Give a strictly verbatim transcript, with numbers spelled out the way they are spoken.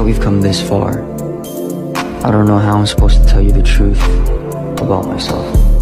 that we've come this far, I don't know how I'm supposed to tell you the truth about myself.